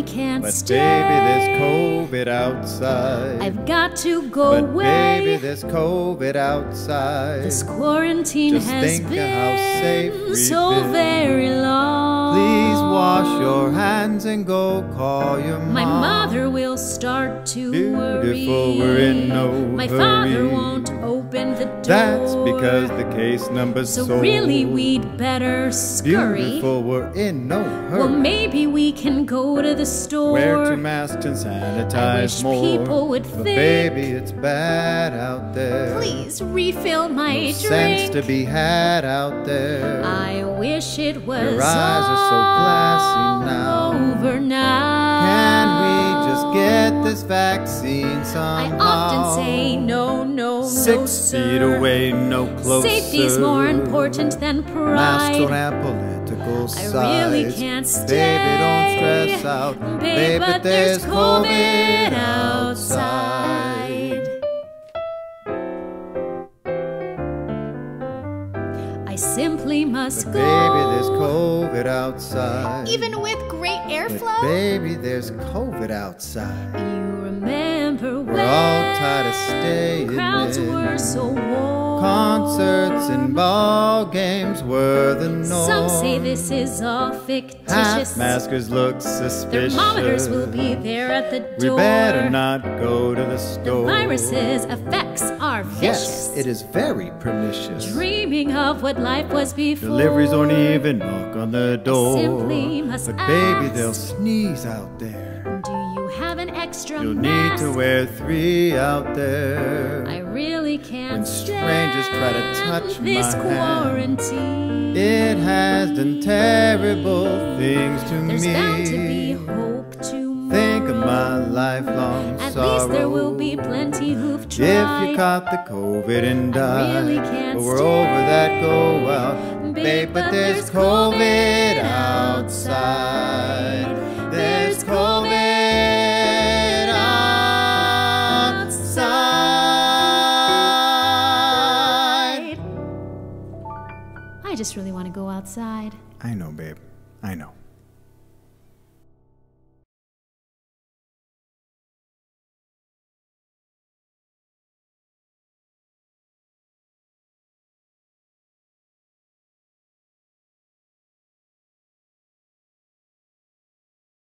really can't but stay. baby, there's COVID outside. I've got to go but away. baby, there's COVID outside. This quarantine Just has think of how safe been we've so been. very long. Please wash your hands and go call your mom. My mother will start to Beautiful, worry. we're in no My hurry. father won't open the door. That's because the case number's So so really we'd better scurry. Beautiful, we're in no hurry. Well, maybe we can go to the store. Wear 2 masks and sanitize I wish more. people would but think. baby, it's bad out there. Please refill my No drink. sense to be had out there. I wish it was Your eyes are so glassy now. over now. Can we just get this vaccine I somehow? often say no, no, 6 no, feet sir. away, no closer. Safety's more important than Masks don't pride. have political I sides. really can't stay. Baby, don't stress out. Babe, but there's COVID outside. I simply must But go. baby, there's COVID outside. Even with great But airflow. baby, there's COVID outside. You remember We're all tired of when staying crowds in. were so warm. Concerts and ball games were the norm. Some say this is all fictitious. Half-maskers look suspicious. Thermometers will be there at the We door. better not go to the The store. virus's effects are vicious. Yes, it is very pernicious. Dreaming of what life was before. Deliveries don't even knock on the door. Simply must but baby, ask. they'll sneeze out there. Do you have an extra You'll need mask? to wear 3 out there. I really can't When strangers try to touch this my hand, quarantine. it has done terrible things to There's me. bound to be hope tomorrow. Think of my lifelong At sorrow. least there will be plenty who've tried. If you caught the COVID and died, really can't but we're over that, go out, Babe, babe. But there's COVID outside. There's COVID outside. I just really want to go outside. I know, babe. I know.